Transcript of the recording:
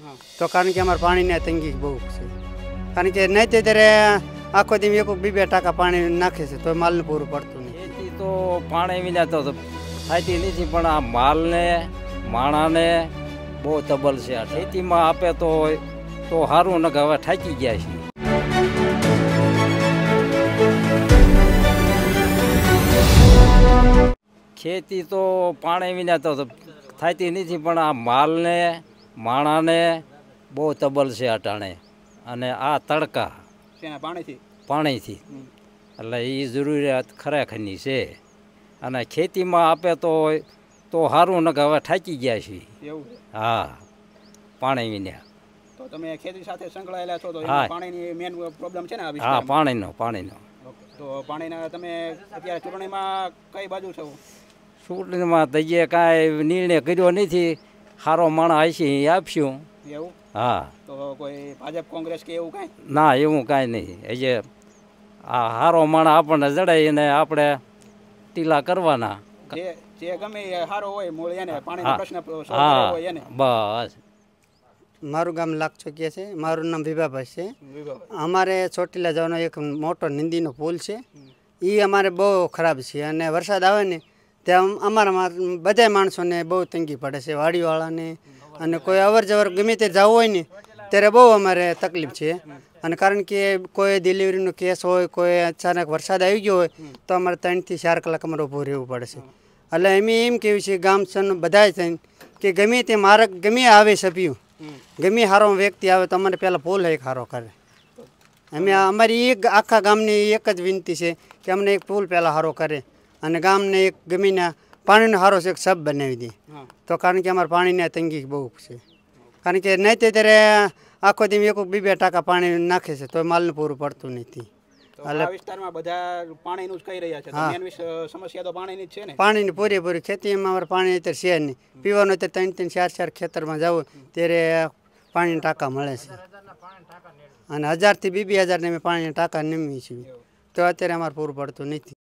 તો કારણ કે અમારે પાણીની તંગી બહુ છે, કારણ કે નહીં ત્યારે આખો દી 1-2 ટકા પાણી નાખે છે તો માલને પૂરું પડતું નહીં. ખેતી તો પાણી વિના તો થતી નથી, પણ આ માલને માણાને બહુ તબલ છે. આ ખેતીમાં આપે તો સારું, ને હવે થાકી ગયા છીએ. ખેતી તો પાણી વિના તો થતી નથી, પણ આ માલને માણાને બહુ તબલ છે અટાણે. અને આ તડકા પાણીથી એટલે એ જરૂરિયાત ખરેખરની છે. અને ખેતીમાં આપે તો સારું, ને હવે થાકી ગયા છીએ. હા, પાણી વિના. તો તમે ખેતી સાથે સંકળાયેલા છો તો પાણીની મેન પ્રોબ્લેમ છે ને? હા, પાણીનો. તો પાણીના તમે અત્યારે ચૂંટણીમાં કઈ બાજુ છો? ચૂંટણીમાં તો જે કાંઈ નિર્ણય કર્યો નથી. સારો માણસ હશે એ આપશું. એવું? હા. તો કોઈ ભાજપ કોંગ્રેસ કે એવું કાંઈ? ના, એવું કાંઈ નહીં. જે આ સારો માણસ આપણને જડાય એને આપણે ટીલા કરવાના. જે ગમે એ સારો હોય મૂળ એને પાણીનો પ્રશ્ન સોલ્વ હોય એને. બસ. મારું ગામ લાખચોકિયા છે, મારું નામ વિભાભાઈ છે. અમારે ચોટીલા જવાનો એક મોટો નિંદીનો પુલ છે, એ અમારે બહુ ખરાબ છે. અને વરસાદ આવે ને ત્યાં અમારા બધા માણસોને બહુ તંગી પડે છે, વાડીવાળાને. અને કોઈ અવર જવર ગમે તે જવું હોય ને ત્યારે બહુ અમારે તકલીફ છે. અને કારણ કે કોઈ ડિલિવરીનો કેસ હોય, કોઈ અચાનક વરસાદ આવી ગયો હોય તો અમારે 3 થી 4 કલાક અમારે ઊભું રહેવું પડે છે. એટલે એમ કેવું છે ગામસન બધા થઈને કે ગમે તે માર્ગ ગમે આવે સભ્યું, ગમે સારો વ્યક્તિ આવે તો અમારે પહેલાં પુલ એક સારો કરે. અમારી એક આખા ગામની એક જ વિનંતી છે કે અમને એક પુલ પહેલાં સારો કરે અને ગામને એક ગમીને પાણીનો સારો છે એક સબ બનાવી દે. તો કારણ કે અમારે પાણીની તંગી બહુ છે, કારણ કે નહીં ત્યારે આખો દી 1-2 ટકા પાણી નાખે છે તો માલને પૂરું પડતું નથી. આ વિસ્તારમાં બધા પાણીનું જ કહી રહ્યા છે. મેન સમસ્યા તો પાણીની જ છે ને? પાણીની પૂરેપૂરી. ખેતીમાં અમારે પાણી અત્યારે છે નહીં. પીવાનું અત્યારે 3-3, 4-4 ખેતરમાં જવું ત્યારે પાણીના ટાંકા મળે છે. અને 1000 થી 2000 ને અમે પાણીના ટાંકા નીમીએ છીએ તો અત્યારે અમારે પૂરું પડતું નથી.